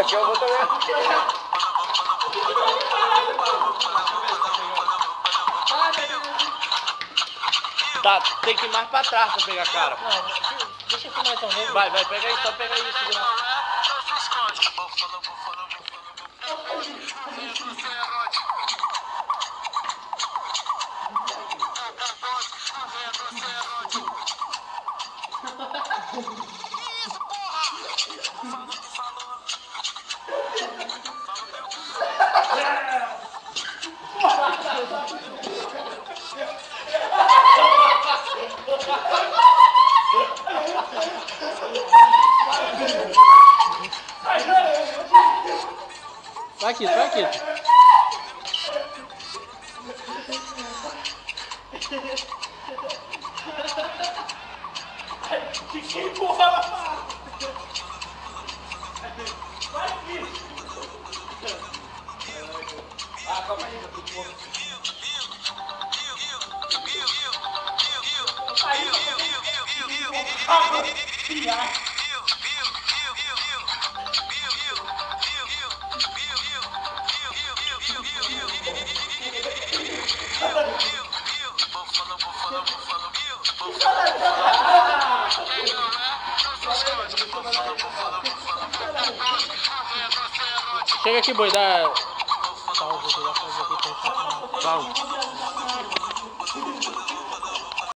bati, eu vou também. Tá, tem que ir mais pra trás pra pegar a cara. Não, deixa eu filmar então, vem. Vai, pega aí, só pega aí, segura. Vai, Kito, vai, Kito. Que empurra! Vai, Kito! Ah, calma aí, Chega aqui, boi, dá pausa aqui, dá pausa aqui pra gente. Pausa.